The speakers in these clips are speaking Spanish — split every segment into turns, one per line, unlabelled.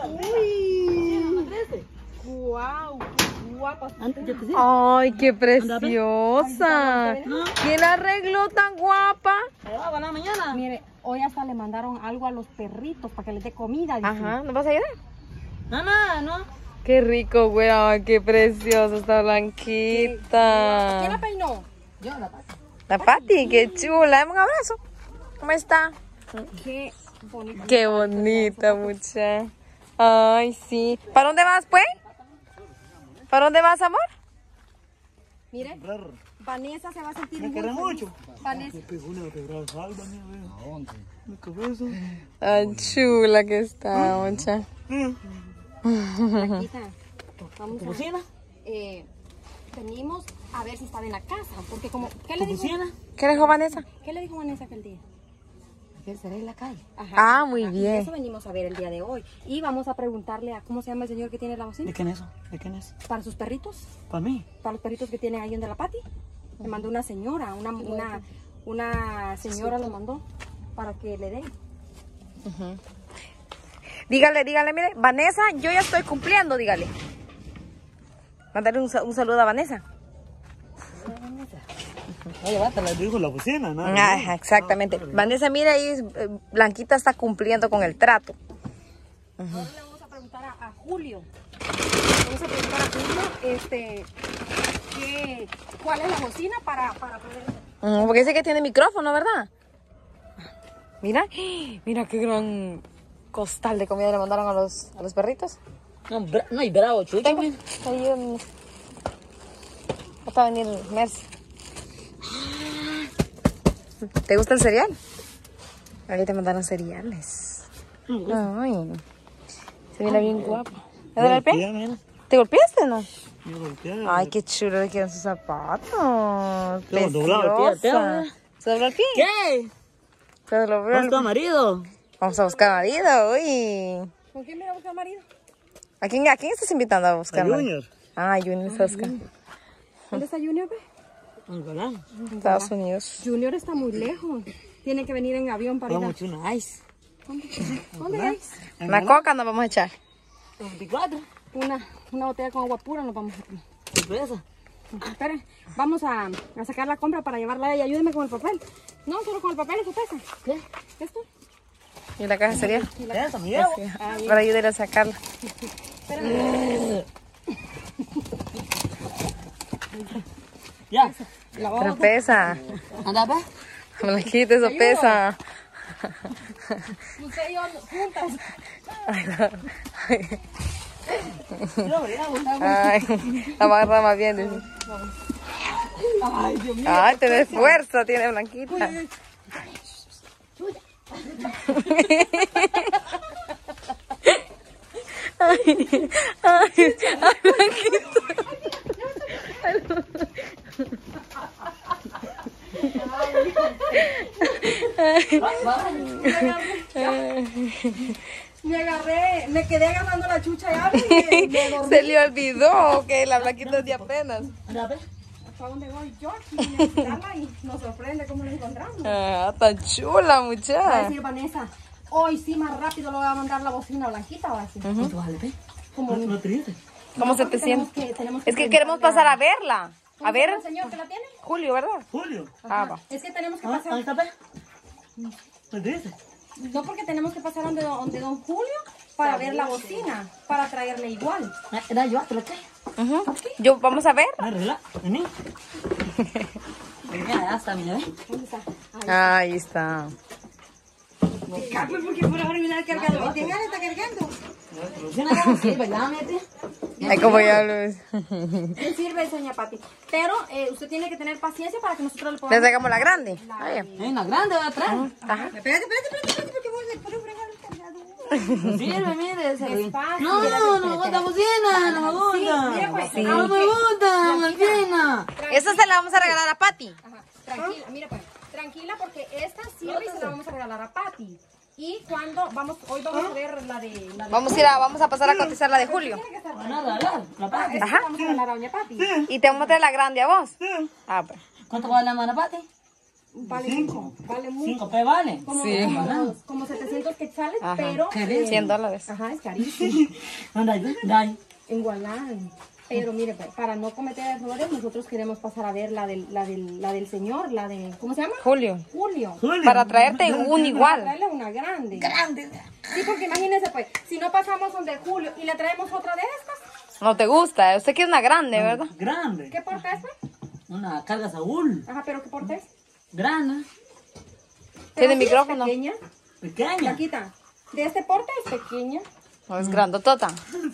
Uy.
Guau, qué guapa.
Ay, qué preciosa. ¿Quién la arregló tan guapa?
Va la mañana. Mire, hoy hasta le mandaron algo a los perritos para que les dé comida. Dice.
Ajá, ¿no vas a ayudar?
No.
Qué rico, güey. Ay, qué preciosa, está blanquita.
¿Quién la peinó? Yo, la Pati.
La Pati, qué chula. Dame un abrazo. ¿Cómo está?
Qué bonita.
Qué bonita, mucha. Ay, sí. ¿Para dónde vas, pues? ¿Para dónde vas, amor?
Mire, Vanessa se va a sentir muy
feliz.
mucho. Vanessa.
Tan chula que está, mucha.
Blanquita, vamos a... venimos a ver si está en la casa, porque como... ¿Qué le dijo?
¿Qué dijo Vanessa?
¿Qué le dijo Vanessa aquel día? Que será en la calle. Ajá.
Ah, muy bien.
Eso venimos a ver el día de hoy. Y vamos a preguntarle a cómo se llama el señor que tiene la bocina.
¿De quién es eso? ¿De quién es?
Para sus perritos.
¿Para mí?
Para los perritos que tiene ahí en de la Pati. Le mandó una señora, una señora lo mandó para que le den.
Dígale, mire, Vanessa, yo ya estoy cumpliendo, dígale. Mándale un saludo a Vanessa.
Oye, te la dijo la bocina, ¿no?
Ah, exactamente. Vanessa, mire ahí, Blanquita está cumpliendo con el trato.
Ahora le vamos a preguntar a Julio. Vamos a preguntar a Julio, ¿cuál es la bocina para poder...
Porque dice que tiene micrófono, ¿verdad? Mira qué gran costal de comida le mandaron a los perritos.
No hay bravo, chucha.
Ahí va a venir Mercy. ¿Te gusta el cereal? Ahí te mandaron cereales. Ay, se mira bien guapo. ¿Te duele el pie? ¿Te golpeaste o no?
Me golpeé.
Ay, qué chulo le quedan sus zapatos.
Tengo doblado el pie,
¿Se dobló el pie?
¿Qué?
Se dobló el
¿Cuánto marido?
Vamos a buscar marido, uy.
¿Con quién me va a buscar marido?
¿A quién estás invitando a buscar marido?
Junior.
Ah, Junior está buscando.
¿Dónde está Junior, pe?
En
Estados Unidos.
Junior está muy lejos. Tiene que venir en avión para ir a...
Vamos a echar una ice.
¿Dónde es?
Una coca nos vamos a echar.
24.
Una botella con agua pura nos vamos a tomar.
Sorpresa.
Esperen, vamos a sacar la compra para llevarla a ella. Ayúdeme con el papel. No, solo con el papel, eso pesa. ¿Qué? ¿Esto?
¿Y la caja sería?
Eso, me llevo.
Para ayudarle a sacarla.
Esperen.
Ya.
Pero pesa.
Anda, ve.
Blanquita, eso pesa.
Usted y yo juntas.
Ay, la barra más bien. Dice.
Ay, Dios mío.
Ay, tiene fuerza, tiene Blanquita. Ay, Blanquita.
Me quedé agarrando la chucha ya.
Se le olvidó que la Blanquita es de apenas.
¿Para dónde voy yo? Aquí a necesitarla y nos sorprende cómo la encontramos.
Ah, tan chula,
Va a
muchacha.
decir Vanessa, hoy sí más rápido lo voy a mandar la bocina Blanquita, va a decir.
¿Cuánto vale, ve? No triste.
¿Cómo
No,
se te siente?
tenemos
Es que queremos pasar a verla. A ver,
¿El señor que la tiene?
Julio, ¿verdad?
Julio.
Ah, va.
Es que tenemos que
¿Ahí
pasar.
está, ve? ¿No triste?
No, porque tenemos que pasar donde don Julio para ver la bocina, para traerle igual.
Era yo, te lo trae.
Yo, vamos a ver.
Arregla, vení. Ya está, mira, ve.
¿Dónde está?
Ahí está.
Carlos, porque por ahora mira el cargador. ¿Quién está cargando?
Ay, como ya hablo.
¿Qué sirve, doña Pati? Pero usted tiene que tener paciencia para que nosotros le
Le
podamos...
sacamos la grande. Vaya.
Hay una grande va atrás.
Ajá.
Espérate, porque vos le puedes fregar el cargador.
No sirve, mire.
Despacio.
No me gusta bocina, no me gusta.
mire, pues,
No me gusta, Malvina.
Esa se la vamos a regalar a Pati.
Ajá, tranquila, mira pues, tranquila porque esta sirve y se la vamos a regalar a Pati. Y cuando hoy vamos a ver la de...
Vamos a pasar a cotizar la de Julio.
Van a regalar la Pati.
Ajá.
Vamos a regalar a doña Pati.
Y te vamos a traer la grande a vos. Ah, pues.
¿Cuánto vale la mano, Pati?
vale mucho. Vale mucho.
5 P vale.
Como,
Sí.
como 700 quetzales,
Ajá.
pero...
$100.
Ajá, es carísimo.
Dai.
En Gualán. Pero mire, pues, para no cometer errores, nosotros queremos pasar a ver la del señor, la de... ¿Cómo se llama?
Julio.
Julio.
Para traerte un
Para
igual.
traerle una grande. Sí, porque imagínense, pues, si no pasamos donde Julio y le traemos otra de estas,
No te gusta. Usted quiere una grande, ¿verdad?
Grande.
¿qué porte es, pues?
Una carga Saúl.
Ajá, pero ¿qué porte es?
Grande.
Pero
¿Tiene
sí es
micrófono?
pequeña.
Pequeña.
Paquita, de este porte es pequeña.
No, es grandotota.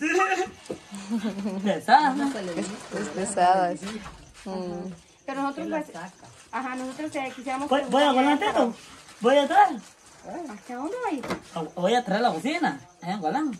Pesada.
Es pesada. Sí.
Pero nosotros, pues, ajá, nosotros quisiéramos...
Voy a Gualán, voy a traer.
¿Hacia dónde va a ir?
Voy a traer la bocina. En Gualán.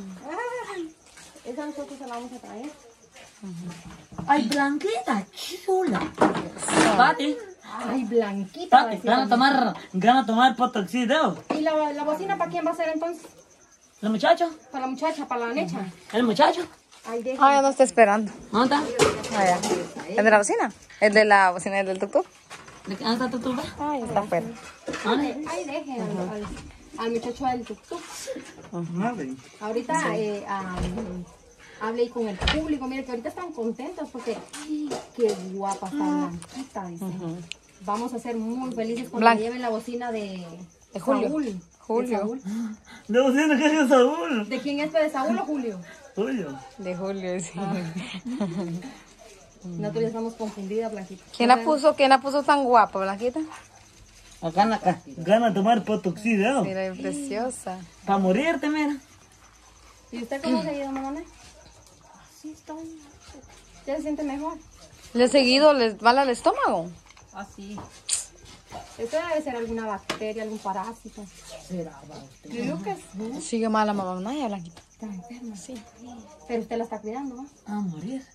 Esa nosotros se la vamos a traer.
Ay, Blanquita, chula. Pati.
Ay, blanquita. va a
Pati,
decir
gana a tomar potoxideo.
¿Y la bocina para quién va a ser entonces?
¿El muchacho?
Para la muchacha, para la necha.
¿El muchacho?
Ay, deje.
Ah, ya no está esperando.
¿Dónde está?
Ah, ya. ¿El de la bocina? ¿El de la bocina del tuk-tuk?
¿Dónde está tu
Ah, ya está afuera.
Ay, deje al muchacho del tuk-tuk. Ahorita hablé con el público. Mire que ahorita están contentos porque ay, qué guapa está Blanquita, dice. Vamos a ser muy felices cuando
Blanca.
lleven la bocina de
Julio.
Saúl.
Julio.
De Saúl.
¿La bocina que es Saúl?
¿De quién es? ¿De Saúl o Julio?
Julio.
De Julio, sí.
Nosotros ya estamos confundidas, Blanquita.
¿Quién la puso tan guapa, Blanquita?
Acá. Gana a tomar potoxideo.
Mira, es preciosa.
Para morirte, mira.
¿Y usted cómo se ha ido, mamá? Sí, estoy. ¿Ya se siente mejor?
¿Le he seguido? ¿Les vale al estómago?
Así. Esto debe ser alguna bacteria, algún parásito.
Será,
Yo digo que sí.
Sigue mal la mamá, ¿no? Ya, Blanquita.
Está enferma. Sí. Pero usted la está cuidando, ¿no?
a morir.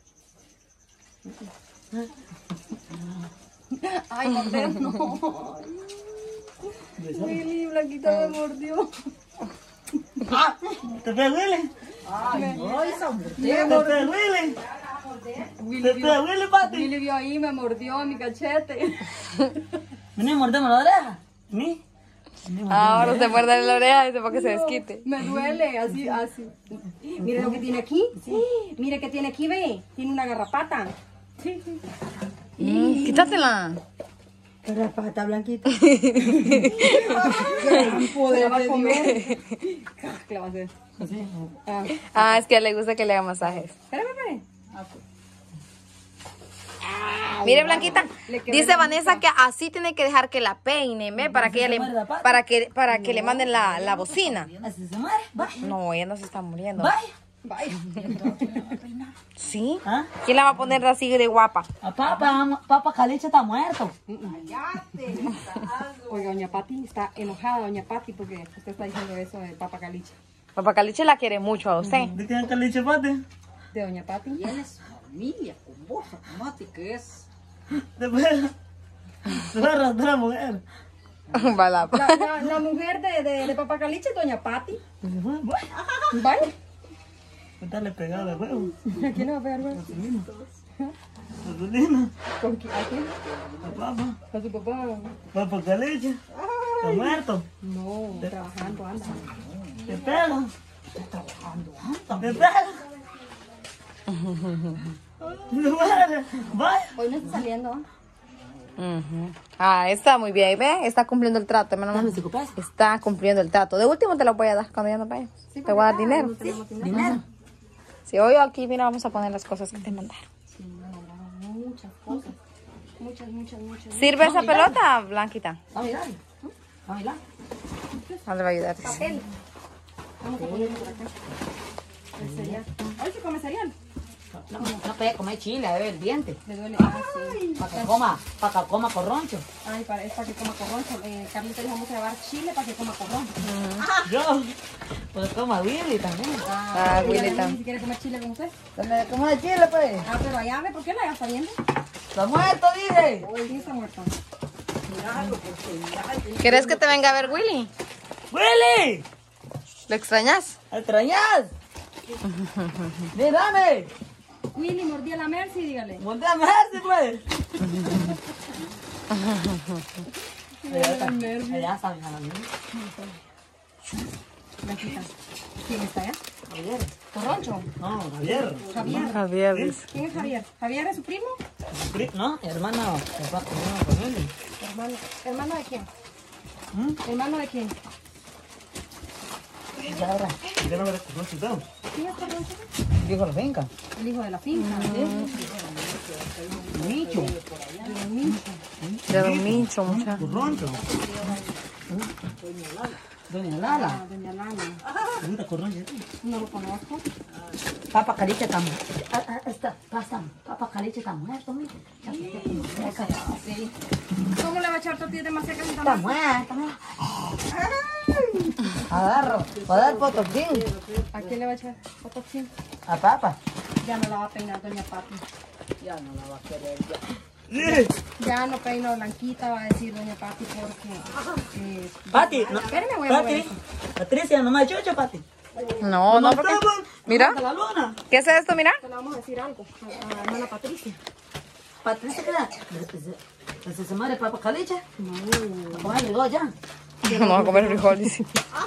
Ay, morder, no. Willy, Blanquita me mordió.
¿Te pega Willy?
Me
¿Te pega Willy? ¿Te pega Willy, Pati?
Willy vio ahí, me mordió mi cachete.
Vení, mordemos la oreja. Vení.
Ahora usted muerde la oreja y para que se desquite.
Me duele, así. Mire lo que tiene aquí. Mire que tiene aquí, ve. Tiene una garrapata.
Quítatela.
Garrapata, Blanquita. ¿La va a comer? ¿Qué la va a hacer?
Ah, es que a él le gusta que le haga masajes.
Espérame.
Mire, Blanquita,
Le quedó
dice Vanessa que así tiene que dejar que la peine, ¿ve? Para que ella le, para que le manden la bocina.
Así se muere. Vaya.
No, ella no se está muriendo.
Vaya.
Vaya.
¿Sí?
¿Ah?
¿Quién la va a poner así de guapa?
A Papa Caliche está muerto.
Oiga, doña Pati está enojada, doña Pati, porque usted está diciendo eso de Papa Caliche.
Papá Caliche la quiere mucho a usted.
¿De qué Caliche, Pati?
De doña Pati.
Tienes familia con vos, Mati, que es.
Después se va a arrastrar a la mujer.
Balapa.
La mujer de Papa Caliche es doña Pati.
Vaya.
Vaya.
Dale pegado de huevo.
¿A quién le va a pegar, güey?
Gasolina.
¿Con quién? ¿A quién?
A Papa.
¿A su papá?
Papa Caliche. Está muerto.
No, trabajando, anda.
Te pego. Te pego. Vaya.
Hoy no está saliendo.
Ujú. Ah, está muy bien, ¿ve? Está cumpliendo el trato, hermano.
Dame 5 pesos.
Está cumpliendo el trato. De último te lo voy a dar cuando ya no vayas. Te voy a dar dinero.
Dinero.
Si hoy aquí, mira, vamos a poner las cosas que te mandaron.
Sí, me mandaron muchas cosas. Muchas.
¿Sirve esa pelota, Blanquita?
Vamos a mirar. Vamos a mirar.
No le va a ayudar.
Papel. Vamos a ponerlo por acá. El cereal. Hoy sí come cereal.
No puede comer chile, debe el diente.
Le duele. Ah, sí.
Para que coma corroncho.
Ay, es para que coma corroncho. Carlita dijo, vamos a llevar chile para que coma corroncho.
Yo, pues coma Willy también.
Ah,
¿Y
Willy
si quiere comer chile con usted?
¿Cómo de chile, pues?
Ah, pero allá ve, ¿por qué la está viendo?
Está muerto, dije.
Hoy sí está muerto.
¿Quieres que te venga a ver, Willy?
¡Willy!
¿Lo extrañas?
¿Extrañas? ¡Mírame!
Willy mordía la Mercy, dígale.
¡Montéame ese, pues!
Allá saben a la mía.
Blanquita. ¿Quién está allá?
Javier.
¿Corroncho?
No, Javier.
Javier.
Javier dice.
¿Quién es Javier? ¿Javier es su primo?
No, hermano con él.
Hermano. ¿Hermano de quién?
¿Mm?
¿Hermano de quién?
Ya ahora.
Ya no me reconoce todo.
¿Quién es Corroncho?
Dijo la finca.
El hijo de la finca.
Micho.
De Don Mincho, muchacho.
Corroncho.
Doña Lala.
Ah, doña Lana.
¿Te gusta Corroncho?
No lo conozco.
Papa Caliche está muerto. Papa Caliche está muerto, mira.
Sí. ¿Cómo le va a echar tortillas de maseca si
Está
está
muerta, mira. Agarro. Va a dar potoquín.
¿A quién le va a echar? ¿Potoxín?
A papa.
Ya no la va a peinar doña Pati.
Ya no la va a querer ya.
Ya no peino Blanquita, va a decir doña Pati, porque...
Pati, no.
Espérame, voy a mover
Pati.
eso.
Patricia, no me ha hecho, Pati.
No, no, porque... Mira,
La luna.
¿qué es esto? Mira.
Te le vamos a decir algo a la hermana Patricia.
Patricia, ¿qué se muere Papa Caliche? No. ¿Cómo llegó ya?
Vamos a comer frijoles.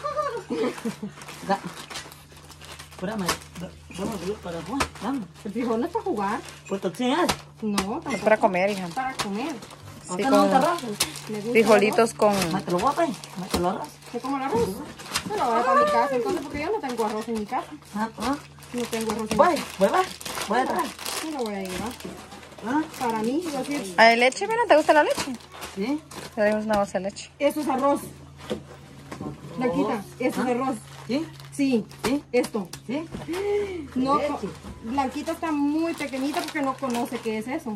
Pura madre. Vamos a ir para Juan. Vamos.
El frijol no es para jugar.
¿Potoxín es?
No,
Es
tampoco.
para comer, hija.
Es para comer.
Sí,
¿Qué no te
con
arroz?
Me gusta
frijolitos con...
Mételo guapa ahí. Mételo arroz.
¿Sé cómo el arroz? Bueno, ahora para mi casa, entonces, porque yo no tengo arroz en mi casa.
Ah,
No tengo arroz en mi
Voy,
casa.
voy atrás.
Yo lo voy a llevar.
¿Ah?
Para mí, yo decir,
¿Hay leche? Mira, ¿te gusta la leche?
¿Sí?
Te damos una bolsa de leche.
eso es arroz. Blanquita, eso es arroz.
¿Sí?
Sí,
¿Sí?
esto.
¿Sí?
No,
Leche.
Blanquita está muy pequeñita porque no conoce qué es eso.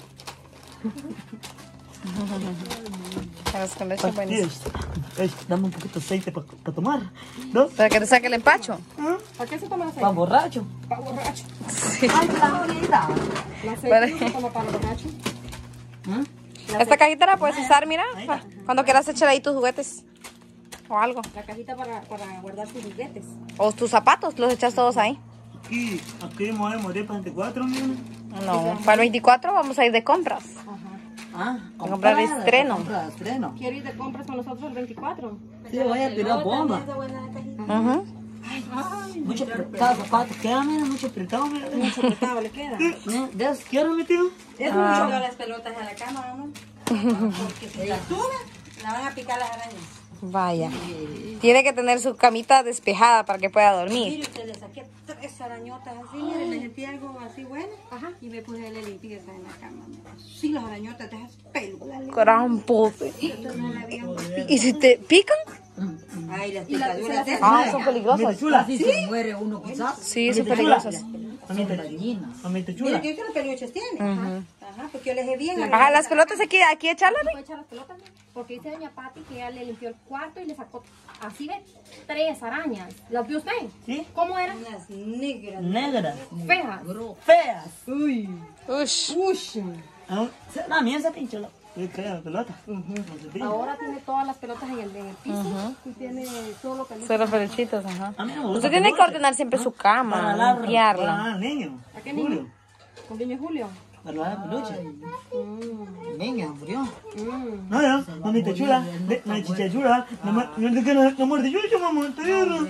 Arroz con leche, buenísimo.
Dame un poquito de aceite para tomar, ¿no?
Para que te saque el empacho.
¿Para qué se toma el
Para
aceite?
borracho.
Para borracho.
Sí.
Ay, la bonita.
El aceite
Para-
no se toma para borracho.
Esta cajita la puedes usar, mira. Cuando quieras echar ahí tus juguetes. O algo.
La cajita para guardar tus juguetes.
O tus zapatos, los echas todos ahí.
Aquí me voy a morir para 24 millones.
No, para el 24 vamos a ir de compras.
Ajá.
Ah,
A comprar de estreno.
Comprar de estreno.
¿Quiero ir de compras con nosotros el 24?
Sí, voy a tirar bomba.
Ujú.
Mucho apretado, zapatos. Queda, mira, mucho apretado, mira.
Mucho apretado le queda.
¿De eso quiero, mi tío?
Es mucho las pelotas a la cama, ¿no? Porque si la sube, la van a picar las arañas.
Vaya. Tiene que tener su camita despejada para que pueda dormir.
Mire, usted le saqué 3 arañotas así, mire, le metí algo así bueno, y me puse la limpieza en la cama. Mira. Sí, las arañotas de esas peludas.
Gran pote.
Entonces no la habían visto.
¿Y si te pican?
Ay, las picaduras de esas.
Ah, son peligrosas.
Casi se muere uno quizás.
Sí, son peligrosas.
Mamita
Mire,
chula.
que los peluches tiene. Ajá, porque yo les he bien.
Ajá, las pelotas aquí echarlas.
¿Puedo echar las pelotas? Porque dice doña Pati que ella le limpió el cuarto y le sacó así de 3 arañas. ¿Las vio usted?
¿Sí?
¿Cómo eran?
Unas negras.
Negras.
Feas.
Feas.
Uy.
Ush.
Ush.
Ah,
No, mía esa pinche.
¿qué crees, pelota? No se pilla.
Ahora tiene todas las pelotas en el piso y tiene solo pelotas.
Solo peluchitos, ajá.
A mí no me gusta
Usted tiene que
peluche.
ordenar siempre su cama,
Para la
limpiarla.
para niño.
¿A qué niño? ¿Con niño Julio?
Para la peluche. Niña, murió.
No, ya, mamita chula, la chicha chula, no muerde chucho, mamá, te dieron.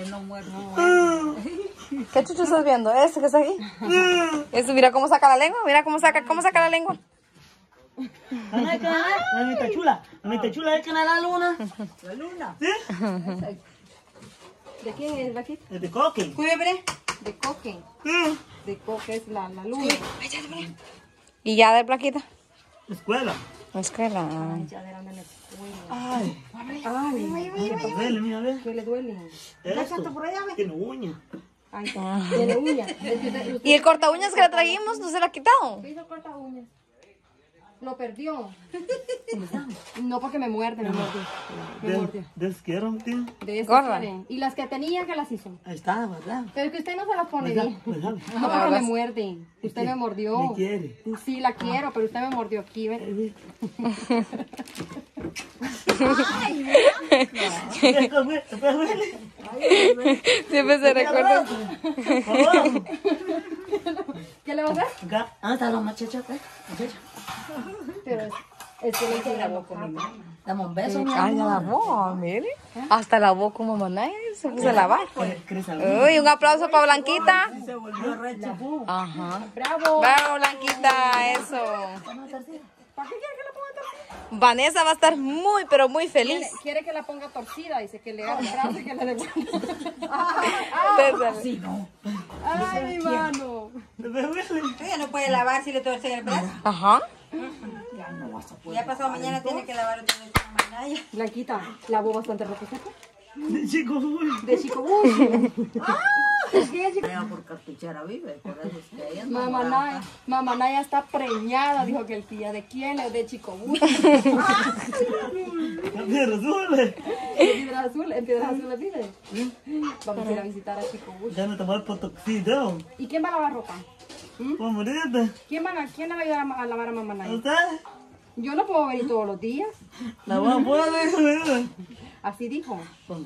¿Qué chucho estás viendo? ¿Este que está aquí? Eso, mira cómo saca la lengua, mira cómo saca la lengua.
Mamita chula,
¿Es que no es la luna? La luna.
¿sí?
¿De quién es la
Es de coque.
Cuebre.
De Coque.
Sí.
De Coque es la luna.
Y ya de plaquita.
Escuela.
La escuela.
Ya verán en la escuela.
Ay,
Ay,
vele, mira, ve.
¿qué le duele?
Esto, tiene uña.
Ay, tiene uñas.
¿Y el corta uñas que le trajimos no se lo ha quitado?
¿Qué hizo corta uñas? Lo perdió. No, porque me muerde, me mordió. Me mordió.
Desquiero, tío.
De eso
Gorda.
quiere. Y las que tenía, ¿qué las hizo?
Ahí está, ¿verdad?
Pero es que usted no se las pone bien.
¿Verdad?
No, porque me muerde. Usted me mordió.
Me quiere.
Sí, la quiero, pero usted me mordió aquí, ¿ve?
Siempre se recuerda.
¿Qué le va a hacer?
Acá.
¿Dónde están los muchachos? Muchachos.
Pero Es que le hice la boca.
Dame un beso, mi
Ay, ya lavó, mire. Hasta lavó como maná se puso a lavar.
¿Quieres algo?
Uy, un aplauso para Blanquita.
Se volvió re chapú.
Ajá.
Bravo.
Bravo, Blanquita, eso.
¿Para qué quiere que la ponga torcida?
Vanessa va a estar muy, pero muy feliz.
Quiere que la ponga torcida, dice que le haga el brazo y que la devuelva.
Sí, no.
Ay, mi mano.
Ella no puede lavar si le torce el brazo.
Ajá.
Ya pasado mañana tiene que lavar otra vez con la manalla.
Blanquita, lavó bastante ropa sucia.
Chico, uy.
De chico uy. Es que ella,
Ella por cartuchera vive, por eso es que ella no
Mamá Naya está preñada, dijo que el tía de quién es de chico uy.
La piedra azul.
En Piedras Azules vive. Vamos a ir a visitar a chico uy.
Ya no tomar potoxito.
¿Y quién va a lavar ropa?
Vamos a morirte.
¿Quién le va a ayudar a lavar a mamá Naya?
¿Usted?
Yo no puedo venir todos los días.
La voy a poder.
Así dijo.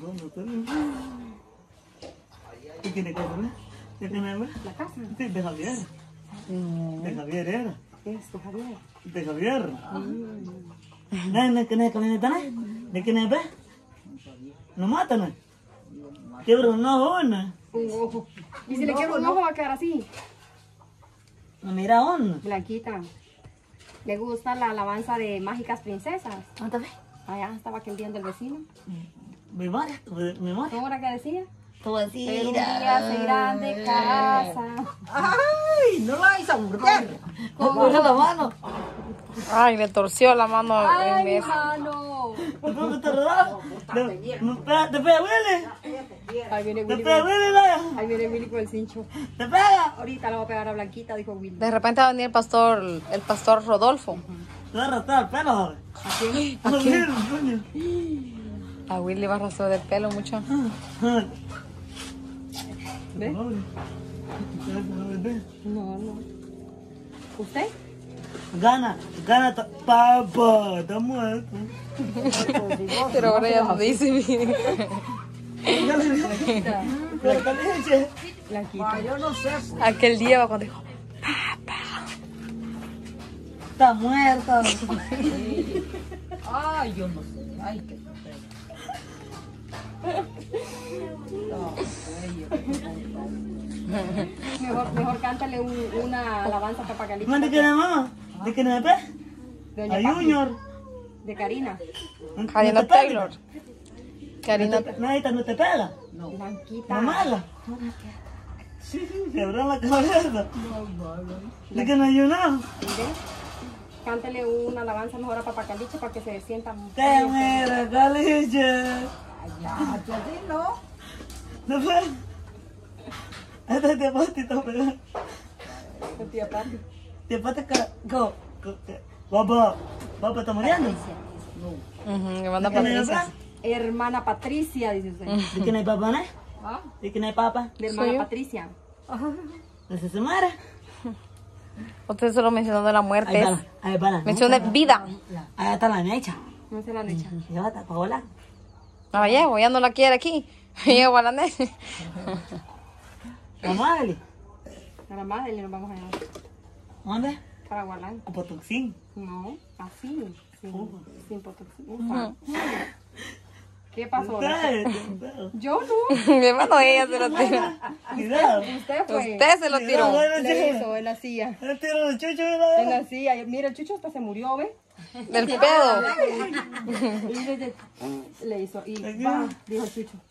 ¿Y quién es que es? ¿De quién es?
La casa.
Sí, de Javier. De Javier era.
Esto, Javier.
De Javier. ¿De quién es que ¿De quién es? No matan. Quiebra un ojo, ¿no?
Un ojo. Y si le queda un ojo va a quedar así.
No mira uno.
Blanquita. ¿Le gusta la alabanza de Mágicas Princesas?
¿Dónde ves?
Allá estaba aquel día del vecino.
Memoria.
¿Cómo era que decía?
Todo así.
Pero un día se irán de casa.
¡Ay! No la vais a burlar.
Coge la mano.
Ay, le torció la mano
¡Ay,
en
mi
vez.
mano!
¿Te puedo meter rodado? ¿Te pega Willy?
Ahí viene
¿Te
Willy.
pega Willy, Laya?
Ahí viene Willy con el cincho.
¿Te pega?
Ahorita le voy a pegar a Blanquita, dijo Willy.
De repente va a venir el pastor Rodolfo.
Te va a arrastrar el pelo, joven.
¿A quién?
Coño.
A Willy va a arrastrar del pelo mucho.
¿Ve? No. ¿Usted?
Gana, papá, está muerto.
Pero ahora ya no dice, mire.
La caleche.
Blanquita.
Yo no sé.
Aquel día cuando dijo,
Está muerto.
Ay, yo no sé. Ay, qué
Mejor cántale una alabanza a Papá Calixto.
¿De quién es mamá? ¿De quién es pe?
Doña
A
Papi,
Junior.
de Karina.
Karina Taylor. Karina,
Nadita no te pega.
Blanquita.
No mala. Quebró la cabeza. ¿De quién es Junior?
¿Ve? Cántale una alabanza mejor a Papá Calixto para que se sienta.
Te muera, caliche.
Ya, así no.
¿No fue? Este te pati está pegado.
Tía Papi.
Te pati Papá está muriendo.
me manda
¿De quién es
Patricia.
papá?
Hermana Patricia, dice usted.
¿De quién es papá, no? ¿De quién es papá?
De hermana Patricia.
¿De se muere?
Usted solo mencionó de la muerte.
Ahí para.
Mencioné vida.
Ahí está la mecha.
No se la han hecho.
Llévate para volar.
No la llevo, ya no la quiere aquí. Llevo a la neche.
Vamos a darle.
A la madre le nos vamos a llevar.
¿Dónde?
Para Gualán.
A Potoxín.
No, así. Sin Potoxi. Ufa. ¿Qué pasó? Yo no.
Mi hermano, ella se lo tiró.
Cuidado.
Usted fue.
Usted se lo tiró.
Le hizo, él hacía.
El tiro de chucho,
Él
¿verdad?
hacía. Mira, el chucho hasta se murió, ¿ve?
Del pedo.
Y le hizo. Y va, dijo el chucho.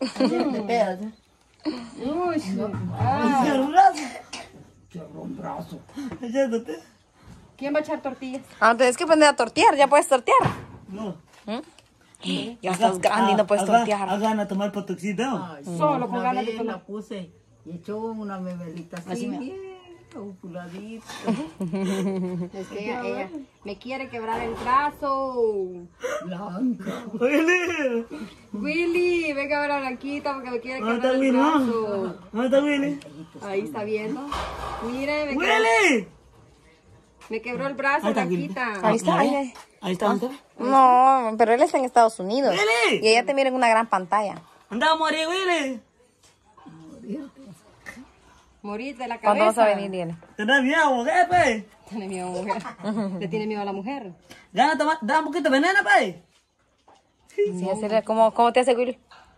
Uy,
Cierra un brazo.
Cerró un brazo.
Echándote.
¿Quién va a echar tortillas?
Ah, tienes que aprender a tortear, ya puedes tortear.
No.
Ya estás grande y no puedes tortear.
Hagan a tomar potoxito.
Solo con
Una
ganas de
vez
tomar.
la puse y echó una memelita así, bien opuladita.
Es que ella me quiere quebrar el brazo.
Blanca.
Willy.
Willy, venga a ver a Blanquita porque me quiere
¿Dónde
quebrar
está
el
Willy?
brazo.
¿Dónde está Willy?
Ahí está viendo. Mire,
¡Willy!
me quebró el brazo,
Ahí está Willy.
Blanquita.
Ahí está, ahí.
Ahí está.
No, pero él está en Estados Unidos.
Willy.
Y ella te mira en una gran pantalla.
Anda a morir, Willy.
Morir de la cabeza.
¿Cuándo vas a venir, Diana?
¿Tenés miedo, jefe?
Tiene miedo a la mujer. Le tiene miedo a la mujer.
Gana, toma, da un poquito de veneno, pues.
Sí, hacerle, ¿cómo te hace, Willy?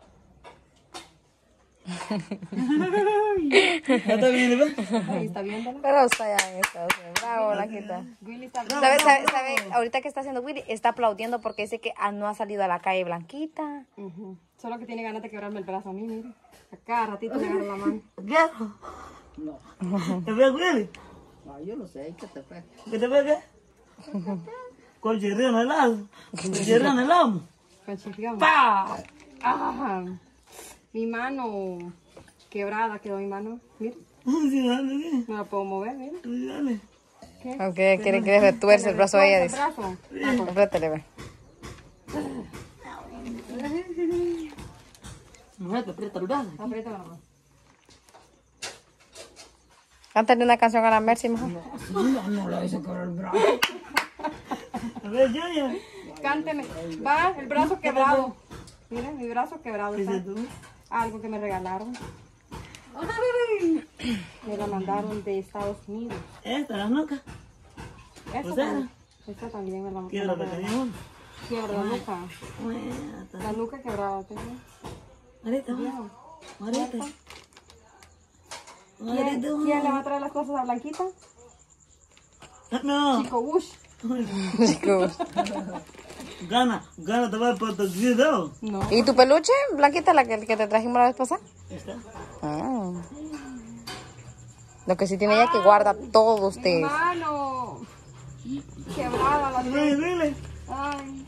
¿Ya está bien, pues?
Ahí está viéndola.
Pero está ya en Estados Unidos. Bravo, Blanquita.
Willy está
¿Sabe? Ahorita que está haciendo Willy, está aplaudiendo porque dice que no ha salido a la calle Blanquita.
Ujú. Solo que tiene ganas de quebrarme el brazo a mí, mire. A cada ratito me agarra la mano.
¿Qué hago? ¿Te fue, Willy?
Yo no sé, ¿qué te fue?
¿Qué te fue, qué? Con chirrión en el lado. Con chirrión en el lado.
Con chifrión. ¡Pah! ¡Ah! Mi mano quebrada quedó mi mano. Mire,
Sí, dale, sí.
no la puedo mover, mire.
Sí, dale.
Aunque quiere que le tuerce el brazo a ella,
El
dice.
brazo.
Apriétale, ve.
No, te aprieta el brazo.
Aprieta la mano.
Cántale una canción a la Mercy, mejor.
No lo hice con el brazo.
A ver, yo ya.
Cánteme. Va, el brazo quebrado. Mire, mi brazo quebrado
¿Qué
está.
es tú?
Algo que me regalaron. Me la mandaron de Estados Unidos.
Esta, la nuca.
Esta también me la
¿Qué es lo que
mandaron.
teníamos?
Quiebra la nuca. La nuca quebrada. ¿te ves?
Ahorita, ahorita.
¿Quién le va a traer las cosas a Blanquita?
No.
Chico Bush.
Chicos.
Gana te va a proteger.
No.
¿Y tu peluche, Blanquita, la que te trajimos la vez pasada?
Está.
Ah. Lo que sí tiene ella es que guarda todo usted.
Mano. Quebrada la nuca.
Dile.
Ay.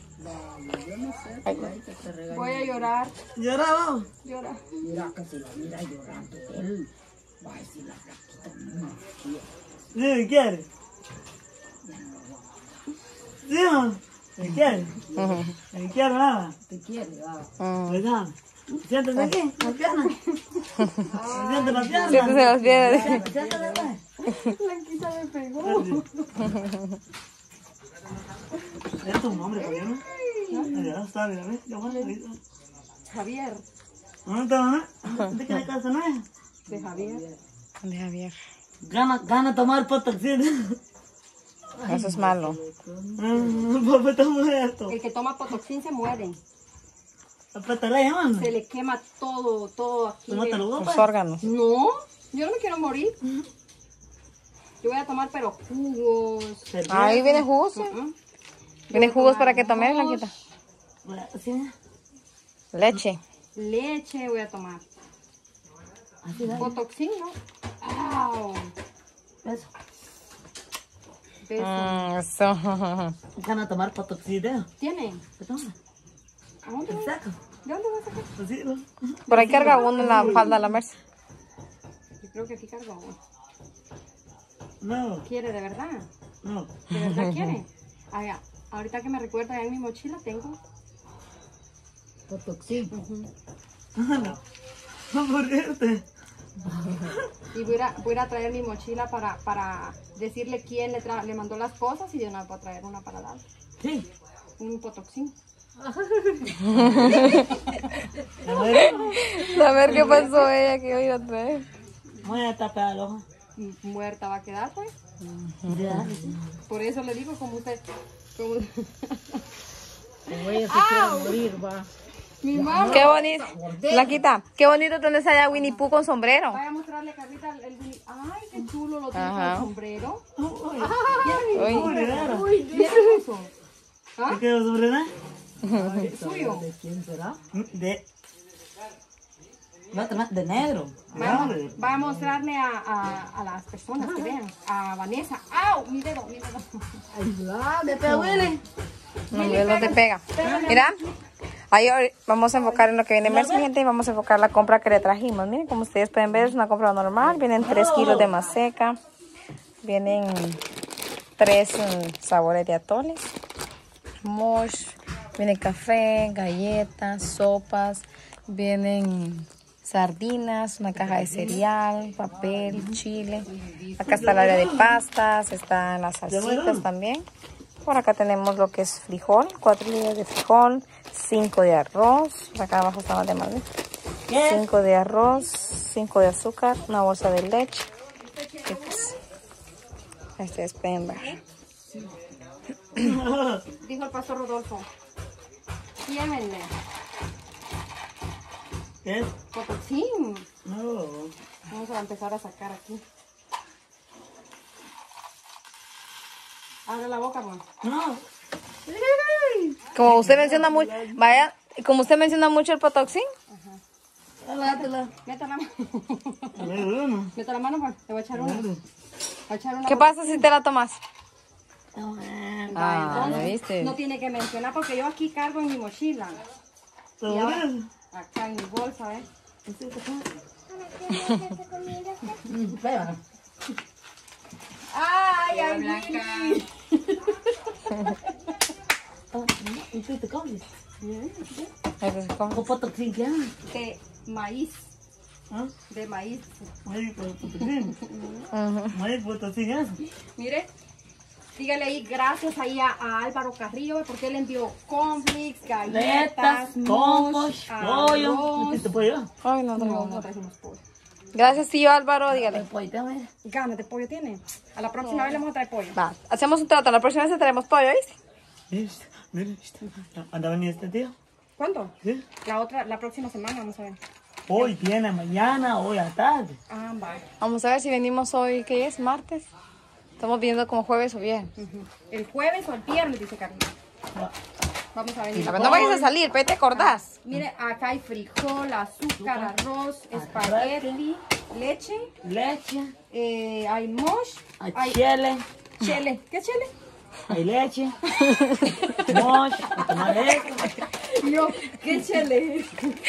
Voy a llorar.
Llora, vamos.
Llorar.
Mira que si lo mira llorando, él va a decir la Blanquita no quiere.
Sí, ¿quieres? Sí, no. ¿Me quieres? ¿Me quieres nada?
Te quiere,
¿Verdad? Siéntate aquí, las piernas. Siéntate las piernas.
Siéntese las piernas.
Siéntate, pues.
Blanquita me pegó.
¿Es tu nombre, Fabiana? Ya está, mira, ¿ves? Ya bueno, ahorita.
Javier.
¿Dónde está, mamá? ¿De qué casa no es?
De Javier.
De Javier.
Gana tomar potoxina.
Eso es malo.
Papá está muerto.
El que toma Potoxin se muere.
Papá está la llamando.
Se le quema todo aquí.
Tómate los dos,
Los órganos.
No, yo no me quiero morir. Yo voy a tomar pero jugos.
Ahí vienen jugos. ¿Sí? Vienen jugos para que tomes, Blanquita.
¿Sí?
Leche.
Leche voy a tomar. Potoxin, ¿no? Au.
Eso.
Beso.
Eso.
Gana tomar potoxina.
¿Tiene?
¿Qué toma?
¿A dónde
¿El
vas?
saco?
¿De dónde vas a sacar?
Pues sí, ¿no?
Por ahí carga uno en la falda de la Mercy.
Yo creo que aquí cargo uno.
No,
¿Quiere de verdad?
no.
¿De verdad quiere? Ah, ya. Ahorita que me recuerda, en mi mochila tengo.
Potoxin.
No. No, por irte.
Y voy a ir a traer mi mochila para decirle quién le mandó las cosas y de una vez voy a traer una para dar.
Sí.
Un Potoxin.
A ver qué pasó ella que hoy otra vez.
Voy a tapar el ojo.
Muerta va a quedar, pues.
Ya.
Por eso le digo, como usted. Como...
Ella se quiere morir, va.
Mi mamá.
Qué bonito. Blanquita, qué bonito tenés allá Winnie Pooh con sombrero.
Vaya a mostrarle a Carlita el. Ay, qué chulo lo tiene con
Ajá.
el sombrero.
Uy.
¿Qué es eso? ¿Ah?
¿Qué quedó sobre nada?
¿Es suyo?
¿De quién será?
De... No, de negro.
Va a mostrarle a las personas que vean. A Vanessa. ¡Au! Mi dedo, mi dedo.
¿De pe Willy?
No te pega. Mira, ahí vamos a enfocar en lo que viene Mercy, gente, y vamos a enfocar la compra que le trajimos. Miren, como ustedes pueden ver, es una compra normal. Vienen 3 kilos de maseca. Vienen 3 sabores de atoles. Mosh. Viene café, galletas, sopas. Vienen sardinas, una caja de cereal, papel, chile. Acá está el área de pastas, están las salsitas también. Por acá tenemos lo que es frijol, 4 libras de frijol, 5 de arroz. Por acá abajo están las demás. 5 de arroz, 5 de azúcar, una bolsa de leche. Y pues, Este es Pemba.
Dijo el pastor Rodolfo. Llévenle.
¿Qué es?
Potoxín.
No.
Vamos a empezar a sacar aquí. Abre la boca, amor.
No.
Como usted menciona mucho, vaya, como usted menciona mucho el Potoxín.
Meta la mano.
A ver, uno.
Meta la mano, pues. Te voy a echar una. Voy a echar una.
¿Qué pasa si te la tomas?
Ah,
¿ya viste?
No tiene que mencionar porque yo aquí cargo en mi mochila.
¿Todo
Y ahora,
bien?
acá en mi bolsa, ¿ves? Ay, ay, Blanca.
¿Y tú te comes?
Eso es como-
¿O Potoxín qué?
De maíz.
¿Ah?
De maíz.
Maíz potosí. Maíz potosí, eso.
Mire, dígale ahí gracias ahí a Álvaro Carrillo porque él envió cornflakes, galletas,
Compos, pollo.
arroz.
¿Metiste pollo?
Ay, no,
No,
no.
no trajimos pollo.
Gracias, tío Álvaro, dígale.
Pues te ver.
Ganas de pollo tiene. A la próxima vez le vamos a traer pollo.
Va, hacemos un trato. La próxima vez traemos pollo, ¿viste?
Mira, ¿anda a venir este tío?
¿Cuándo?
¿Sí?
La próxima semana vamos a ver.
Hoy viene, mañana, hoy a tarde.
Ah, va.
Vamos a ver si venimos hoy, ¿qué es? ¿Martes? Estamos viendo como jueves o viernes.
El jueves o el viernes, dice Carlos. Vamos a venir.
A ver, no vayas a salir, pero te acordás.
Mire, acá hay frijol, azúcar, arroz, espagueti, leche,
Leche,
hay mosh, hay
chile,
chile. ¿Qué es chile?
hay leche, mosh, tomar esto.
Yo, ¿qué chile?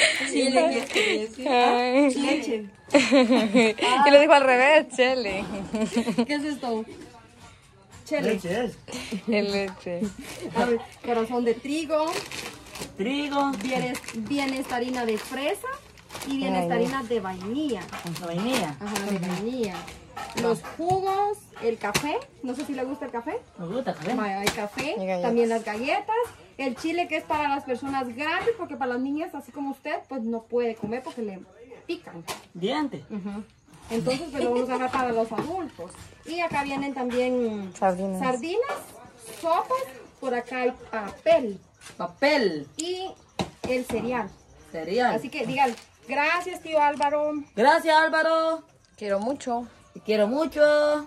Ay.
Leche.
Y lo dijo al revés, chele.
¿Qué es esto? Chile.
Leche es.
El leche.
A ver, corazón de trigo,
Trigo,
viene esta harina de fresa y viene esta harina de vainilla.
con vainilla.
Ajá, de vainilla. Los jugos, el café, no sé si le gusta el café.
Me gusta, ¿sabes?
Vaya, hay café,
Y galletas.
también las galletas, el chile que es para las personas grandes, porque para las niñas, así como usted, pues no puede comer porque le pican.
Diente.
Entonces, pues lo vamos a dejar para los adultos. Y acá vienen también
Sardinas.
sopas, por acá hay papel
Papel,
y el cereal.
cereal.
Así que dígale, gracias tío Álvaro.
Gracias, Álvaro.
Quiero mucho.
Te quiero mucho.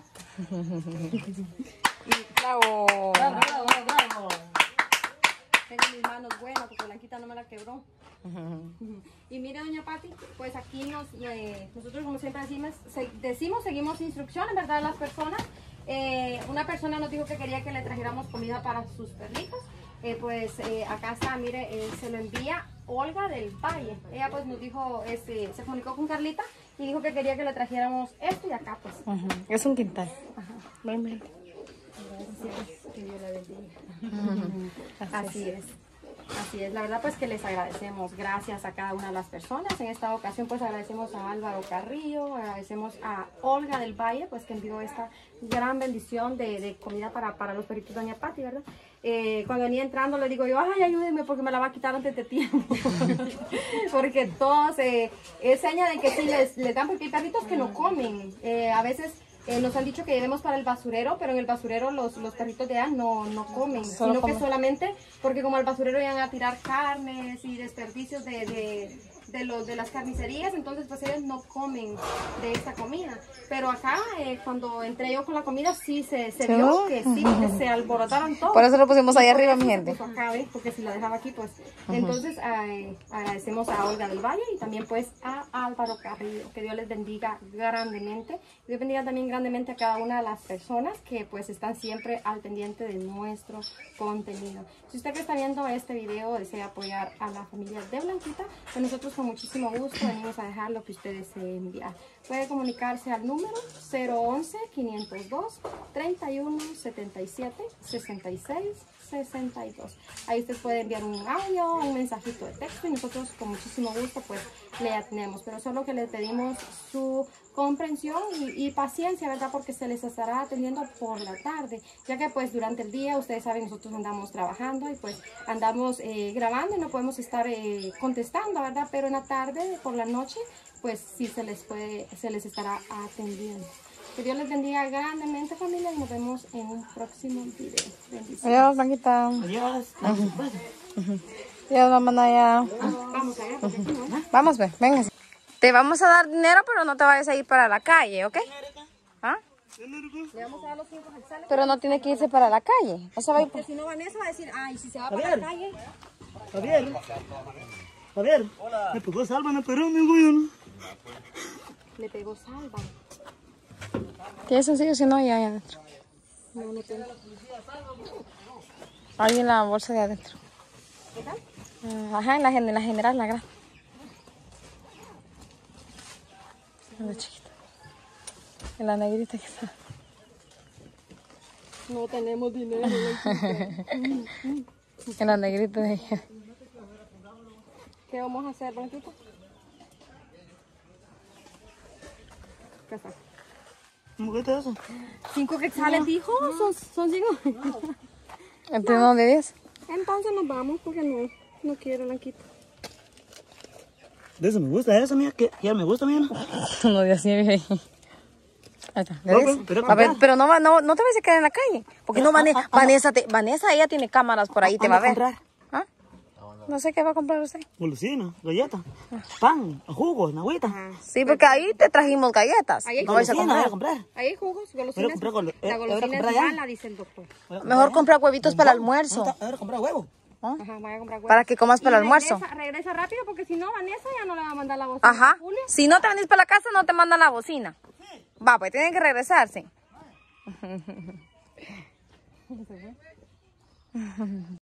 Bravo.
Bravo, bravo, bravo.
Tengo mis manos buenas porque Blanquita no me la quebró. Y mire, doña Pati, pues aquí nosotros como siempre decimos, seguimos instrucciones, ¿verdad? De las personas. Una persona nos dijo que quería que le trajéramos comida para sus perritos. Acá está, mire, se lo envía Olga del Valle. Ella pues nos dijo, se comunicó con Carlita y dijo que quería que le trajéramos esto y acá pues.
Es un quintal. Ven, ven.
Gracias, que Dios la bendiga. Así es. Así es, la verdad pues que les agradecemos, gracias a cada una de las personas. En esta ocasión pues agradecemos a Álvaro Carrillo, agradecemos a Olga del Valle pues que envió esta gran bendición de comida para los perritos de doña Pati, ¿verdad? Cuando venía entrando le digo yo, ay, ayúdenme porque me la va a quitar antes de tiempo. Porque todos, es seña de que sí les dan, porque hay perritos que no comen. A veces nos han dicho que llevemos para el basurero, pero en el basurero los perritos de allá no comen, sino que solamente, porque como al basurero iban a tirar carnes y desperdicios de las carnicerías, entonces pues ellos no comen de esta comida. Pero acá, cuando entré yo con la comida, sí se vio que sí, que se alborotaron todos.
Por eso lo pusimos ahí arriba, mi
Se
gente.
puso acá, ¿ves? Porque si la dejaba aquí, pues. Entonces, agradecemos a Olga del Valle y también, pues, a Álvaro Carrillo. Que Dios les bendiga grandemente. Dios bendiga también grandemente a cada una de las personas que, pues, están siempre al pendiente de nuestro contenido. Si usted que está viendo este video desea apoyar a la familia de Blanquita, pues nosotros con muchísimo gusto venimos a dejar lo que usted desee enviar. Puede comunicarse al número 011-502-3177-66-62. Ahí usted puede enviar un audio, un mensajito de texto y nosotros con muchísimo gusto pues le atendemos. Pero solo que le pedimos su comprensión y paciencia, ¿verdad? Porque se les estará atendiendo por la tarde, ya que pues durante el día, ustedes saben, nosotros andamos trabajando y pues andamos grabando y no podemos estar contestando, ¿verdad? Pero en la tarde, por la noche, pues sí se les estará atendiendo. Que Dios les bendiga grandemente, familia, y nos vemos en un próximo video. Bendiciones.
Adiós, Blanquita.
Adiós.
Adiós, mamá Naya.
Vamos allá, porque aquí no.
Vamos, ve, venga. Te vamos a dar dinero, pero no te vayas a ir para la calle, ¿ok? ¿Ah?
Le vamos a dar los 5 quetzales.
Pero no tiene que irse para la calle. O sea, va a ir
Porque si no, Vanessa va a decir, ay, si se va para la calle.
Javier. Javier. Me pegó Salva, no pero mi güey.
Le pegó Salva.
¿Tienes sencillo? Si no, ahí adentro.
No, no tengo.
Ahí en la bolsa de adentro. Ajá, en la general, la gran. La chiquita. En la negrita que está.
No tenemos dinero.
En la negrita de ella.
¿Qué vamos a hacer, Blanquita? ¿Qué está?
¿Cómo que te eso?
5 quetzales, dijo. Son 5.
¿Entre uno de 10?
Entonces nos vamos porque no quiero, Blanquita.
De eso me gusta, eso, mía. Que ya me gusta, mía.
No, Dios mío. Ahí está. ¿De
No,
10?
pero
A ver, pero no te vas a quedar en la calle. Porque no, Vanessa, ella tiene cámaras por ahí, te va a ver. ¿Ah? No sé qué va a comprar usted.
Golosina, galletas, pan, jugos, agüita.
Sí, porque ahí te trajimos galletas.
Ahí hay
No vais a
Golosina, voy a
comprar.
comprar.
Ahí hay jugos,
Voy a
golosinas.
comprar
La
voy a
golosina
comprar
es
allá.
mala, dice el doctor.
Mejor comprar huevitos para el almuerzo.
Voy a comprar huevo.
Ajá, vaya a comprar huevos.
Para que comas para el almuerzo.
Regresa rápido porque si no, Vanessa ya no le va a mandar la bocina.
Ajá.
Julio.
Si no te venís para la casa, no te mandan la bocina. Va, pues tienen que regresarse.